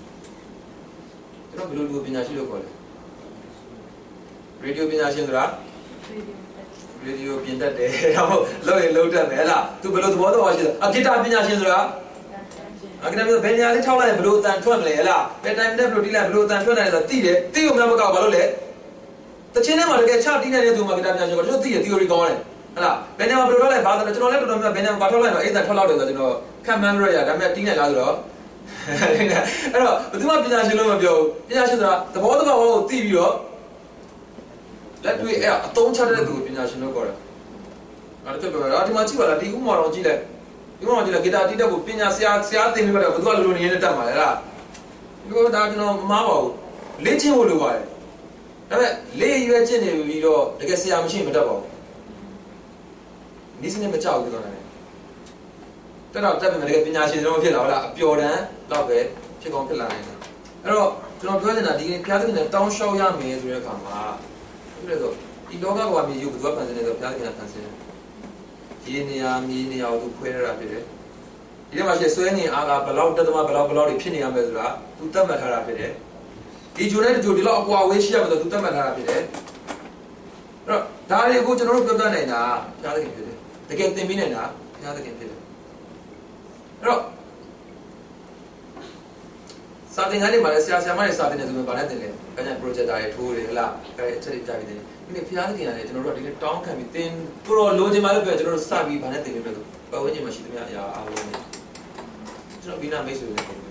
ကျွန်တော်ဘယ်လိုလူပညာရှိလို့ခေါ်လဲရေဒီယိုပညာရှင်ဆိုတာရေဒီယိုပြင်တတ်တယ်ဒါမှမဟုတ်လောက်ရင်လောက်တတ်မယ်ဟလားသူဘယ်လိုသဘောတော့ရှိလဲအဂီတာပညာရှင်ဆိုတာအဂီတာမျိုးဘယ်နေရာလေးထောက်လိုက်ရင်ဘယ်လိုအတန်ထွက်မလဲဟလားဘယ်တိုင်းနဲ့ဘယ်လိုတီးလိုက်ဘယ်လိုအတန်ထွက်နိုင်လဲဆိုတာသိတယ်သိုံများမကောက်ဘာလို့လဲတချင်းထဲမှာတကယ်ချတီးနေတဲ့သူမှာဂီတာပညာရှင်ကတို့သိတယ် theory ကောင်းတယ်ဟလားဘယ်နေရာမှာဘယ်လိုထွက်လိုက်ဘာလို့ကျွန်တော်လည်းတော်တော်များဘယ်နေရာမှာဘာထွက်လိုက်တော့အဲ့ဒါထွက်လောက်တယ်ဆိုတော့ကျွန်တော်ခံမှန်းလို့ရဒါပေမဲ့တီးနိုင်လားဆိုတော့အဲ့တော့ဘယ်သူမှပညာရှင်လို့မပြောဘူးပညာရှင်ဆိုတာသဘောတရားကိုသိပြီးတော့လက်တွေ့အဲ့အသုံးချတဲ့သူကိုပညာရှင်လို့ခေါ်တယ်အဲ့ဒါပြောတာဒီမှာကြည့်ပါလားဒီဥမာတော်ကြည့်လိုက်ဒီဥမာကြည့်လိုက်ဂီတာတီးတဲ့ကိုပညာဆရာသင်ပြီးတော့ဘယ်သူကလိုနေနေတတ်မှာလဲလားဒီတော့ဒါကျွန်တော်မမားပါဘူးလေ့ကျင့်ဖို့လိုပါတယ်ဒါပေမဲ့လေ့ရွယ်ကျင့်နေပြီးတော့တကယ်ဆရာမရှိမတတ်ပါဘူးဒီစနစ်မကြောက်ဘူးတော့လည်းတက်တော့တက်ပြီတကယ်ပညာရှင်တော့ဖြစ်လာဟုတ်လားအပျော်တမ်းတော့ပဲဖြစ်ကောင်းဖြစ်လာနိုင်တယ်အဲ့တော့ကျွန်တော်ပြောချင်တာဒီဘုရားသခင်နဲ့တောင်းလျှောက်ရမယ်ဆိုတဲ့အခါမှာဆိုတော့ဒီလောကကမြေယူဘယ်သူကဖန်ဆင်းလဲဆိုတော့ဘုရားသခင်ကဖန်ဆင်းတယ်ဒီနေရာမြေနေရာကိုသူခွဲရတာဖြစ်တယ်ဒီထဲမှာရှိဆွဲနေအားကဘလောက်တက်သမားဘလောက်တွေဖြစ်နေရမယ်ဆိုတာသူသတ်မှတ်ထားတာဖြစ်တယ်ဒီဂျိုနဲ့ဂျိုဒီလောက်အကွာဝေးရှိရမယ်ဆိုတော့သူသတ်မှတ်ထားတာဖြစ်တယ်အဲ့တော့ဒါတွေကိုကျွန်တော်တို့ပြောပြနိုင်တာဘုရားသခင်ဖြစ်တယ်တကယ်သင်ပေးနိုင်တာဘုရားသခင်ဖြစ်တယ်အဲ့တော့စာသင်ခန်းတွေမှာလည်းဆရာမတွေစာသင်နေဆိုရင်ဗာနဲ့တင်တယ်။အဲ့ဒါ projector တွေထိုးတယ်ဟလား။အဲ့အချက်တွေကြားပြီးတယ်။ဒီနေ့ဖျားသခင်ကလည်းကျွန်တော်တို့ကဒီနေ့တောင်းခံပြီးသင်သူတော်လိုချင်မှလည်းပြောကျွန်တော်တို့စပြီးဗာနဲ့တင်ပြီးပြလို့ပတ်ဝန်းကျင်မှာရှိသမျှအရာအားလုံးနဲ့ကျွန်တော်ဘီနာမိတ်ဆွေတွေကျွန်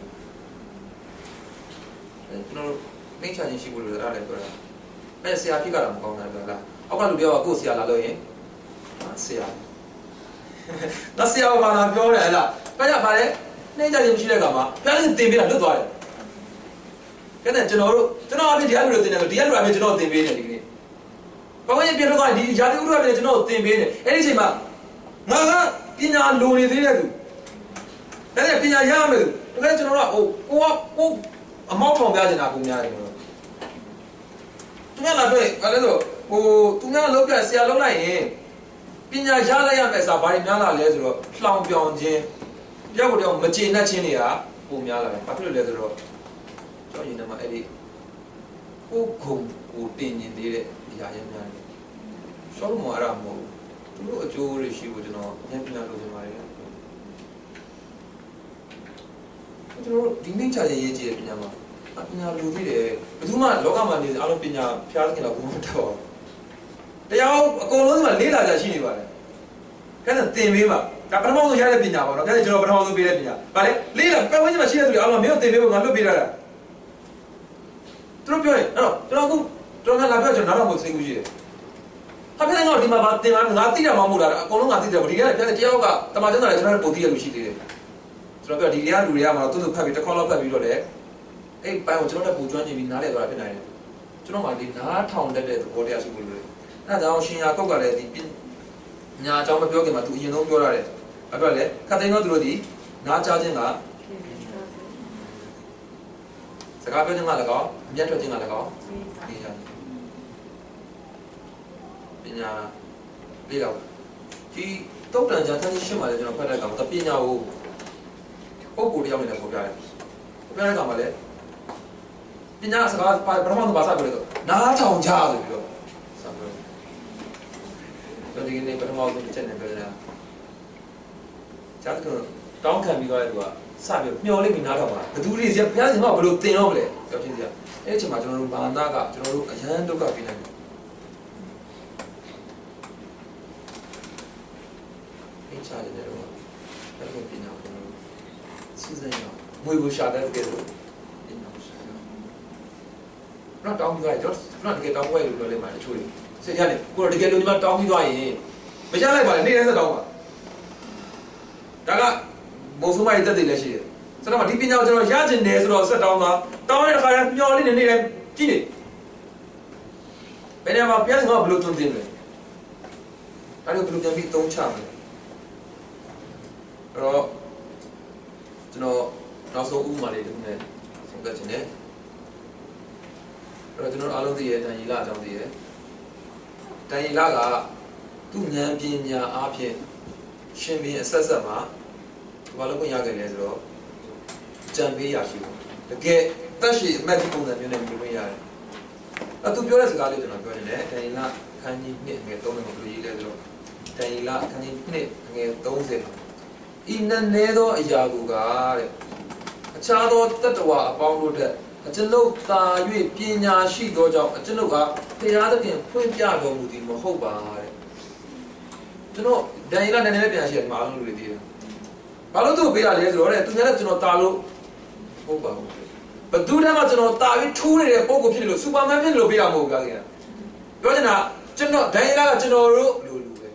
တော်တို့မိတ်ချချင်းရှိဖို့လိုတယ်အဲ့ဒါလည်းပြောတာ။အဲ့ဆရာဖြစ်ကတော့မကောင်းတာပြောလား။အောက်ကလူပြောကကိုယ်ဆရာလာလို့ရင်ဆရာ။ဒါဆရာဘာလာပြောတယ်ဟလား။အဲ့ဒါဗာလဲနှိမ့်ကြရင်မရှိတဲ့ကောင်မှာဖျားသခင်တင်ပြီးတာလွတ်သွားတယ်။အဲ့ဒါကျွန်တော်အပြင်ဒီအလူတွေတင်တယ်ဆိုဒီအလူအပြင်ကျွန်တော်တင်ပေးနေတယ်ဒီကနေ့။ဘာဝင်ပြန်တော့ဒီဂျာတိဥဒ္ဓအပြင်ကျွန်တော်တင်ပေးနေ။အဲ့ဒီအချိန်မှာငါကပညာလိုနေသေးတဲ့သူ။ဒါနဲ့ပညာရမယ်။ဒါကကျွန်တော်ကကိုအမောက်ထောင်ပြချင်တာပုံများတယ်ကျွန်တော်။သူများလာတွေ့ဘာလဲဆိုသူများလောက်ပြဆရာလောက်လိုက်ရင်ပညာရလိုက်ရမယ်ဆိုတာဘာတွေများလာလဲဆိုတော့လှောင်ပြောင်ခြင်းတယောက်ကိုတယောက်မကျေနပ်ခြင်းတွေကပုံများလာတယ်။ဘာဖြစ်လို့လဲဆိုတော့ကျောင်းရင်းထဲမှာအဲ့ဒီကိုခုံကိုတင်နေသေးတဲ့အရာရများတယ်။ရှောလို့မအားရမဟုတ်ဘူး။သူတို့အကျိုးတွေရှိဖို့ကျွန်တော်ဉာဏ်ပညာလိုချင်ပါတယ်။ကျွန်တော်ဒီနေ့ချာရေးကြည့်တဲ့ပညာမှာပညာလိုသေးတယ်။ဘယ်သူမှလောကမှာနေအားလုံးပညာဖျားသခင်တော့ဘုံမတော့ဘူး။တရားအကုန်လုံးကလေးလာကြရှိနေပါတယ်။အဲ့ဒါသင်ပေးပါဒါပထမဆုံးရတဲ့ပညာပါတော့ဒါကျွန်တော်ပထမဆုံးပေးတဲ့ပညာဗါလေလေးလာပတ်ဝန်းကျင်မှာရှိတဲ့သူတွေအားလုံးမင်းတို့သင်ပေးဖို့ငါလွတ်ပေးထားတာသူတို့ပြောရင်အဲ့တော့ကျွန်တော်အခုတော်များလာပြောကျွန်တော်နောက်တော့မသိဘူးရှိတယ်ဟာဖျားတဲ့ကောင်ဒီမှာဗာတင်လာငါတိတာမှမဟုတ်တာအကုန်လုံးငါတိတယ်ဒီကဖျားတဲ့တရားကတမန်ကျန်တာလည်းကျွန်တော်ပို့တိရလို့ရှိသေးတယ်ကျွန်တော်ပြောဒီတရားလူတွေကမှသူ့သူဖတ်ပြီးတစ်ခေါက်လောက်ဖတ်ပြီးတော့လေအဲ့ပိုင်းကိုကျွန်တော်လည်းပူကျွမ်းနေပြီးနားလဲသွားတာဖြစ်နိုင်တယ်ကျွန်တော်မှဒီနားထောင်တတ်တဲ့သဘောတရားရှိလို့လေအဲ့ဒါကြောင့်ရှင်ယာကုတ်ကလည်းဒီညာအကြောင်းမပြောခင်မှာသူအရင်ဆုံးပြောရတယ်အဲ့တော့လေခတ်သိန်းတော့သူတို့ဒီနားကြားခြင်းကစကားပြောခြင်းကလည်းကောင်းအမျက်ထွက်ခြင်းကလည်းကောင်းဒီဟာပညာလေးတော့ဒီတုတ်တန်ကြာတိုင်းရှင်းပါလေကျွန်တော်ဖတ်တဲ့ကောင်တပညာကိုပုဂ္ဂိုလ်တယောက်နဲ့ပေါ်ပြတယ်ပေါ်ပြတဲ့ကောင်ကလည်းပညာစကားပထမဆုံးဘာသာပြောလဲဆိုနားထောင်ကြဆိုပြီးတော့ဆက်ပြောတယ်ဒီနေ့ပထမဆုံးတစ်ချက်နဲ့ပြောတာဂျာတ်ကတောင်းခံပြီးတော့သူကစပြီးမျောလေးပြီးနားထောင်ပါဘသူတွေစီဘုရားရှင်ကဘယ်လိုတင်တော့မလဲပြောချင်းစီကအဲ့ဒီအချိန်မှာကျွန်တော်တို့ဘာသာကကျွန်တော်တို့အရန်ဒုက္ခပြနေတယ်အိချာတယ်တော့အဲ့လိုပညာကိုစီစဉ်ရမွေးဖို့ရှာတဲ့တကယ်လို့ပညာကိုရှာရတော့တောင်းပြီးတော့ကျွန်တော်တကယ်တောင်းဝဲလို့ပြောလိုက်မှတချို့တွေစိတ်ရတယ်ကိုယ်တကယ်လို့ဒီမှာတောင်းပြီးသွားရင်မရလိုက်ပါနဲ့နေ့တိုင်းဆက်တောင်းပါဒါကဘုံဆုံးမရဲ့တက်တယ်လည်းရှိတယ်ဆိုတော့ဒီပညာကိုကျွန်တော်ရကျင်တယ်ဆိုတော့ဆက်တောင်းတာတောင်းတဲ့ခါကျမျောလေးနဲ့နေ့တိုင်းကြည့်နေဘယ်နေမှာပြန်တော့ဘယ်လိုသွင်းတင်လဲအဲ့လိုဘယ်လိုပြန်ပြီးသုံးချမလဲအဲ့တော့ကျွန်တော်နောက်ဆုံးဥပမာလေးတစ်ခုနဲ့ဆုံးဖြတ်ခြင်းနဲ့အဲ့တော့ကျွန်တော်အားလုံးသိရဲ့တန်ရီလာအကြောင်းသိရဲ့တန်ရီလာကသူ့ဉာဏ်ပညာအားဖြင့်ရှင်ဘင်းအဆက်ဆက်မှာဘာလို့ခွင့်ရခဲ့လဲဆိုတော့ကြံပေးရရှိတယ်တကယ်တက်ရှိအမတ်ဒီပုံစံမျိုးနဲ့မျိုးခွင့်ရတယ်အဲ့သူပြောတဲ့စကားလေးကျွန်တော်ပြောနေတယ်တန်ရီလာခန်းကြီး2ငယ်3နဲ့ဘယ်လိုရေးလဲဆိုတော့တန်ရီလာခန်းကြီး2ငယ်30ဤနည်းသောအရာကိုကတဲ့အခြားသောတတ္တဝါအပေါင်းတို့တဲ့အကျွန်ုပ်သာ၍ပညာရှိသောကြောင့်အကျွန်ုပ်ကတရားသဖြင့်ဖွင့်ပြတော်မူသည်မဟုတ်ပါတဲ့ကျွန်တော်ဒန်ရီလာနည်းနည်းပြန်ရှိတယ်မှာအားလုံးလူတွေသိတယ်ဘာလို့သူ့ပေးရလဲဆိုတော့တဲ့သူများကကျွန်တော်တာလို့ဟုတ်ပါဘူးဘသူတည်းမှကျွန်တော်တာပြီးထူးနေတဲ့ပုံကိုဖြစ်တယ်လို့စူပါမန်ဖြစ်တယ်လို့ပေးတာမဟုတ်ဘူးဗျာခင်ဗျပြောချင်တာကျွန်တော်ဒန်ရီလာကကျွန်တော်တို့လူပဲ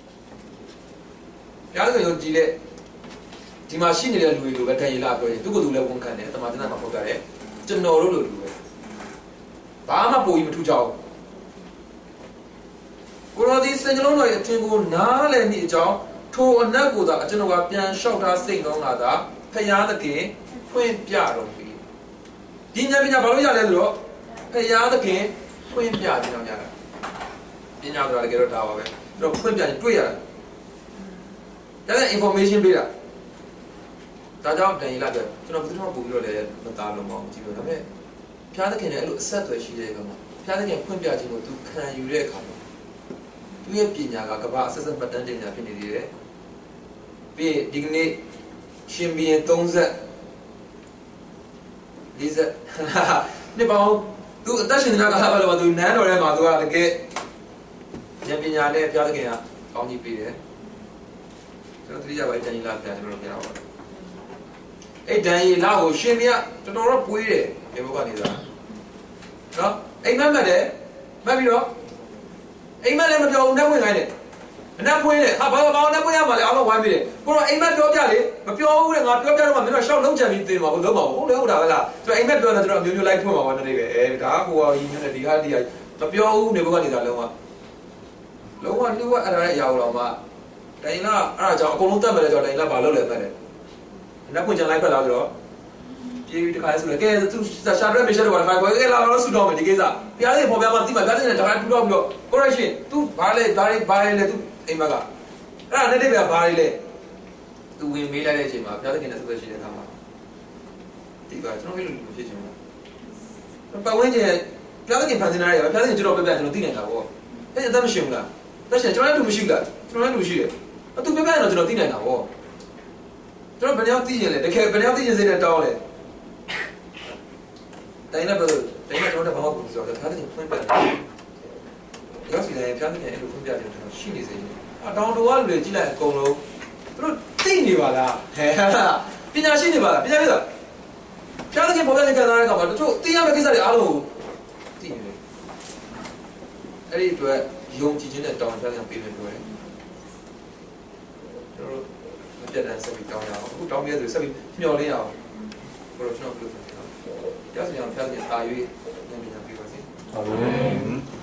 ဘုရားသခင်ယုံကြည်တဲ့ဒီမှာရှိနေတဲ့လူတွေလိုပဲဒန်ရီလာပြောရင်သူ့ကိုယ်သူလည်းဝန်ခံတယ်တမန်ကျမ်းမှာဖော်ပြတယ်ကျွန်တော်တို့လိုလူပဲဘာမှပိုပြီးမထူးကြဘူးကိုရောဒီစင်ကြလုံးတော်ရဲ့အထင်ကိုနားလည်မိအကြောင်းထိုအနက်ကိုသာအကျွန်တော်ကပြန်လျှောက်ထားစိတ်ကောင်းလာတာဖယားသခင်ဖွင့်ပြတော်မူဒီဉာဏ်ပညာဘာလို့ရလဲဆိုတော့ဖယားသခင်ဖွင့်ပြခြင်းတော့ရတယ်ပညာဆိုတာတကယ်တော့ဒါပါပဲအဲ့တော့ဖွင့်ပြရင်တွေ့ရတယ်ဒါက information ပေးတာဒါကြောင့်တန်ရီလာပြောကျွန်တော်ဘယ်သူမှပို့ပြီးတော့လည်းမသားလုံးမအောင်ကြည့်လို့ဒါပေမဲ့ဖျားသခင်လည်းအဲ့လိုအဆက်အသွယ်ရှိတဲ့ကောင်မှာဖျားသခင်ဖွင့်ပြခြင်းကိုသူခံယူတဲ့အခါမှာသူရဲ့ပညာကကမ္ဘာအဆက်ဆက်မှတ်တမ်းတင်ညာဖြစ်နေသေးတယ်ပြီးဒီကနေ့ရှင်ဘီရင်30 40နှစ်ပေါင်းသူအသက်ရှင်နေတာကဘာလို့သူနန်းတော်ထဲမှာသူကတကယ်ဉာဏ်ပညာနဲ့ဖျားသခင်ကကောင်းကြီးပေးတယ်ကျွန်တော်သတိရပါတန်ရီလာပြန်ကျွန်တော်ပြောပါအဲ့ဒန်ရီလာကိုရှင်မြတ်တော်တော်ပွေးတယ်ဒီဘုကနေတာနော်အိမ်မက်မက်တယ်မက်ပြီးတော့အိမ်မက်လည်းမပြောဘူးနဲ့ဝင်ခိုင်းတယ်အနက်ပွေးတယ်ဟာဘာနဲ့ပွေးရမှာလဲအားလုံးဝိုင်းပြီးတယ်ကိုတော့အိမ်မက်ပြောပြလေမပြောဘူးတဲ့ငါပြောပြတော့မှမင်းတို့ရှောက်လုံးချန်ပြီးတင်ပါဘူးလုံးပါဘူးဟုတ်လေဟုတ်တာပဲလားကျွန်တော်အိမ်မက်ပြောတယ်ကျွန်တော်မျိုးလိုက်ဖွင့်ပါပါနေတယ်ပဲဒါကကိုကရင်းနေတယ်ဒီဟာဒီဟာမပြောဘူးနေဘုကနေတာလုံးဝလူကအဲ့ဒါရဲ့အရာတော့မှဒန်ရီလာအဲ့ဒါကြောင့်အကုန်လုံးတက်မယ်လေကြောင့်ဒန်ရီလာဘာလုပ်လဲမဲ့တယ်နောက်ပွင့်ချင်လိုက်ဖက်လာဆိုတော့ပြေးပြီးတခါလဲဆိုလေကဲသူရှာရဲမေရှာတော့တခါကိုကဲလာတော့ဆူတော့မယ်ဒီကိစ္စပြားလေးပေါ်ပြမှာတိမပြားလေးနဲ့တခါတူတော့ပြီးတော့ correction သူဘာလဲလဲသူအိမ်မကအဲ့ဒါနဲ့တိပဲဘာလဲသူဝင်မေးလိုက်တဲ့အချိန်မှာပြားသခင်နဲ့ဆက်ဆက်ရှိတဲ့အခါမှာဒီကကျွန်တော်အဲ့လိုဖြစ်ချင်တာပတ်ဝန်းကျင်ပြားသခင်ဖန်ဆင်းထားတယ်ပြားသခင်ကျွန်တော်ပြပြကျွန်တော်သိနေတာပေါ့အဲ့ဒါမရှိဘူးလားတက်ရှင်ကျွန်တော်လည်းလူမရှိဘူးလားကျွန်တော်လည်းလူရှိတယ်အတူပြပြတော့ကျွန်တော်သိနေတာပေါ့ကျွန်တော်ဘယ်ရောက်သိရင်လဲတကယ်ဘယ်ရောက်သိရင်စိတ်နဲ့တောင်းလဲတိုင်းလည်းဘယ်တိုင်းလည်းကျွန်တော်ဘာမှမပြောဘူးဒါတည်းဖွင့်ပြတယ်ရောက်စီတိုင်းဖျားနေတယ်အဲ့လိုဖွင့်ပြတယ်ကျွန်တော်ရှိနေစေတယ်တောင်းတော်ကလူတွေကြည့်လိုက်အကုန်လုံးသူတို့သိနေပါလားဟဲ့ပညာရှိနေပါလားပညာရှိတာဖျားတဲ့ပေါ်ပြတဲ့ကံသားတဲ့ကောင်ကတချို့သိရမယ့်ကိစ္စတွေအားလုံးသိနေတယ်အဲ့ဒီအတွက်ယုံကြည်ခြင်းနဲ့တောင်းတပေးမယ်ပြောတယ်ကျွန်တော်မပြတ်တမ်းဆက်ပြီးတောင်းရအောင်အခုတောင်းပြဆိုဆက်ပြီးမျှော်လင်းအောင်ဘယ်လိုကျွန်တော်ပြောဆိုတယ်နော်တရားစင်အောင်ဖျားစင်အာရွေးဉာဏ်ပညာပေးပါစေအာမင်